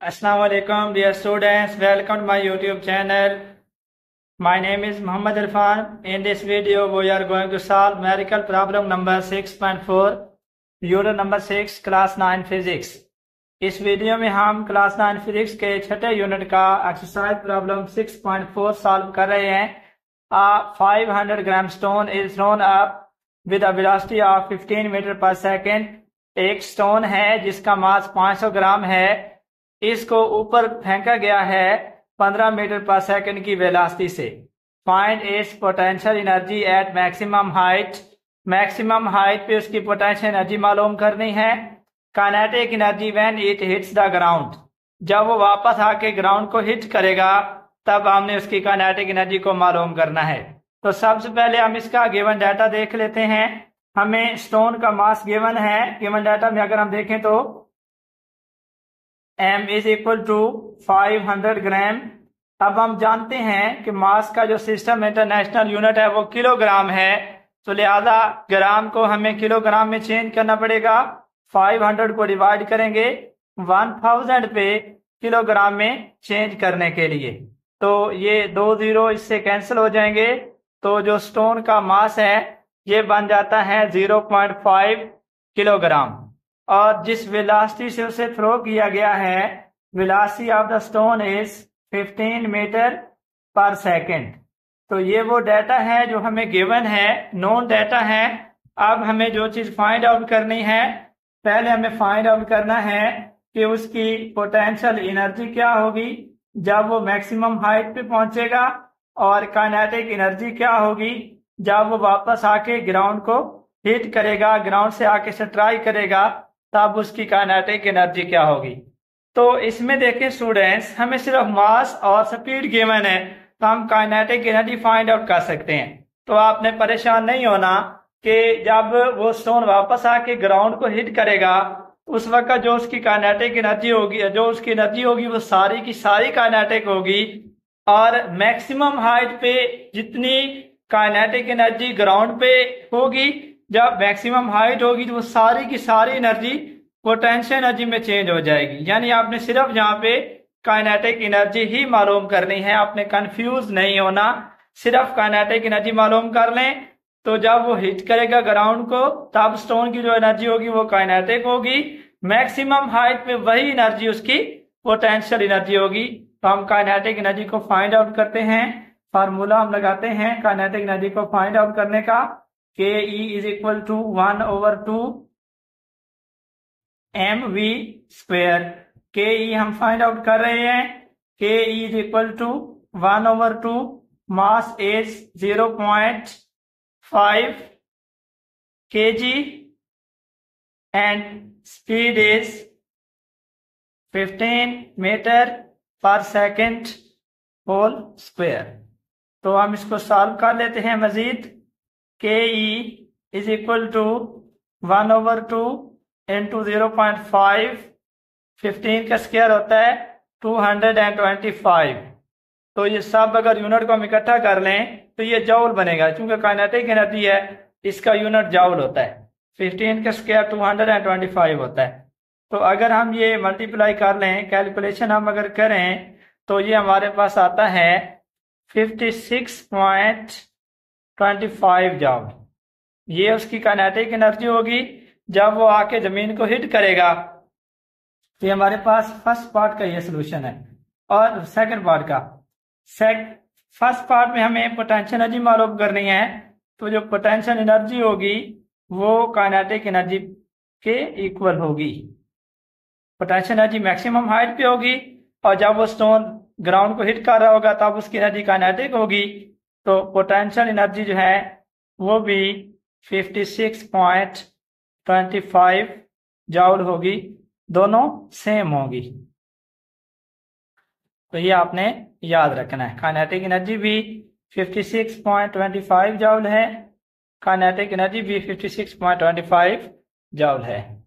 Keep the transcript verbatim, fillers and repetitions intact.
Assalamu alaikum dear students, welcome to my YouTube channel. My name is Muhammad Irfan. In this video we are going to solve numerical problem number six point four, unit number six, class nine physics. इस video में हम class nine physics के छठे unit का exercise problem six point four solve कर रहे हैं. A five hundred gram stone is thrown up with a velocity of fifteen metre per second. एक स्टोन है जिसका मास पाँच सौ ग्राम है. इसको ऊपर फेंका गया है पंद्रह मीटर पर सेकंड की वेलोसिटी से. Find its potential energy at maximum height. Maximum height पे उसकी पोटेंशियल एनर्जी मालूम करनी है. Kinetic energy when it hits the ground. जब वो वापस आके ग्राउंड को हिट करेगा तब हमने उसकी काइनेटिक एनर्जी को मालूम करना है. तो सबसे पहले हम इसका गिवन डाटा देख लेते हैं. हमें स्टोन का मास गिवन है. गिवन डाटा में अगर हम देखें तो m is equal to five hundred gram. अब हम जानते हैं कि मास का जो सिस्टम इंटरनेशनल यूनिट है वो किलोग्राम है, तो लिहाजा ग्राम को हमें किलोग्राम में चेंज करना पड़ेगा. फाइव हंड्रेड को डिवाइड करेंगे वन थाउजेंड पे किलोग्राम में चेंज करने के लिए. तो ये दो जीरो इससे कैंसिल हो जाएंगे. तो जो स्टोन का मास है ये बन जाता है जीरो पॉइंट फाइव किलोग्राम. और जिस वेलोसिटी से उसे थ्रो किया गया है, velocity of the stone is fifteen metre per second. तो ये वो डाटा है जो हमें गिवन है, नोन डाटा है. अब हमें जो चीज फाइंड आउट करनी है, पहले हमें फाइंड आउट करना है कि उसकी पोटेंशियल एनर्जी क्या होगी जब वो मैक्सिमम हाइट पे पहुंचेगा, और काइनेटिक एनर्जी क्या होगी जब वो वापस आके ग्राउंड को हिट करेगा, ग्राउंड से आके स्ट्राइक करेगा, तब उसकी काइनेटिक एनर्जी क्या होगी. तो इसमें देखें स्टूडेंट्स, हमें सिर्फ मास और स्पीड गिवन है, तो हम काइनेटिक एनर्जी फाइंड आउट कर सकते हैं. तो आपने परेशान नहीं होना कि जब वो स्टोन वापस आके ग्राउंड को हिट करेगा उस वक्त जो उसकी काइनेटिक एनर्जी होगी, जो उसकी एनर्जी होगी वो सारी की सारी काइनेटिक होगी. और मैक्सिमम हाइट पे जितनी काइनेटिक एनर्जी ग्राउंड पे होगी, जब मैक्सिमम हाइट होगी तो वो सारी की सारी एनर्जी पोटेंशियल एनर्जी में चेंज हो जाएगी. यानी आपने सिर्फ यहाँ पे काइनेटिक एनर्जी ही मालूम करनी है, आपने कंफ्यूज नहीं होना. सिर्फ काइनेटिक एनर्जी मालूम कर लें तो जब वो हिट करेगा ग्राउंड को तब स्टोन की जो एनर्जी होगी वो काइनेटिक होगी. मैक्सिमम हाइट पे वही एनर्जी उसकी पोटेंशियल एनर्जी होगी. तो हम काइनेटिक एनर्जी को फाइंड आउट करते हैं. फार्मूला हम लगाते हैं काइनेटिक एनर्जी को फाइंड आउट करने का. K E is equal to one over two m v square. K E हम फाइंड आउट कर रहे हैं. K E is equal to one over two mass is zero point five K G and speed is fifteen metre per second whole square. तो हम इसको solve कर लेते हैं मजीद. K E is equal to one over two into zero point five, fifteen का square होता है two hundred and twenty five. तो ये सब अगर यूनिट को हम इकट्ठा कर लें तो ये जॉउल बनेगा. चूंकि काइनेटिक एनर्जी है इसका यूनिट जॉउल होता है. फिफ्टीन का square two hundred and twenty five होता है. तो अगर हम ये मल्टीप्लाई कर लें, कैलकुलेशन हम अगर करें तो ये हमारे पास आता है fifty six point twenty five joule. ये उसकी काइनेटिक एनर्जी होगी जब वो आके जमीन को हिट करेगा. तो ये हमारे पास फर्स्ट पार्ट का ये सोल्यूशन है. और सेकंड पार्ट का, सेक फर्स्ट पार्ट में हमें पोटेंशियल एनर्जी मालूम करनी है. तो जो पोटेंशियल एनर्जी होगी वो काइनेटिक एनर्जी के इक्वल होगी. पोटेंशियल एनर्जी मैक्सिमम हाइट पे होगी और जब वो स्टोन ग्राउंड को हिट कर रहा होगा तब उसकी एनर्जी काइनेटिक होगी. तो पोटेंशियल एनर्जी जो है वो भी fifty six point twenty five joule होगी. दोनों सेम होगी. तो ये आपने याद रखना है. काइनेटिक एनर्जी भी fifty six point twenty five joule है, काइनेटिक एनर्जी भी fifty six point twenty five joule है.